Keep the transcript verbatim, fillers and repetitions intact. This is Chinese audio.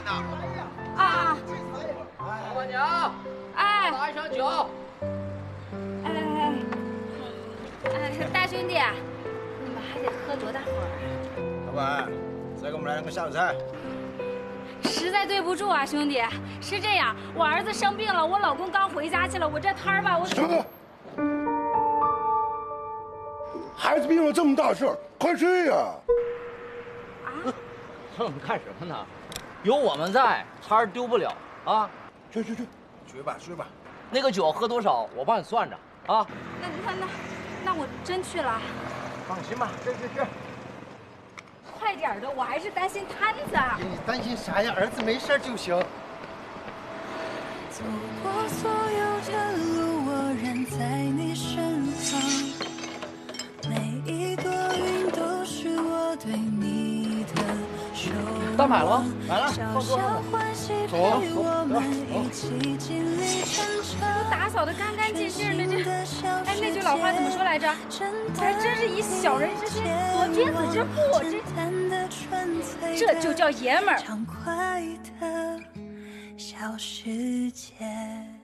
呢。 啊！ 老板娘， 哎， 拿一箱酒。 哎哎哎，大兄弟，你们还得喝多大会儿？ 老板，再给我们来两个下酒菜。 实在对不住啊，兄弟，是这样，我儿子生病了，我老公刚回家去了，我这摊儿吧，我。 行了，孩子病了这么大事儿，快睡呀！ 啊！ 哼，干什么呢？有我们在，摊儿丢不了啊！ 去去去， 睡吧睡吧。 那个酒喝多少，我帮你算着啊。 那那那，那我真去了。 放心吧，去去去。 快点的，我还是担心摊子。 你担心啥呀？儿子没事就行。 走过所有的路，我仍在你身旁。每一朵云都是我对你的守望。 单买了吗？ 买了，放桌上。 走啊走啊！ 都打扫的干干净净的，这哎那句老话怎么说来着？还真是以小人之心度君子之腹，这这就叫爷们儿。 畅快的小世界。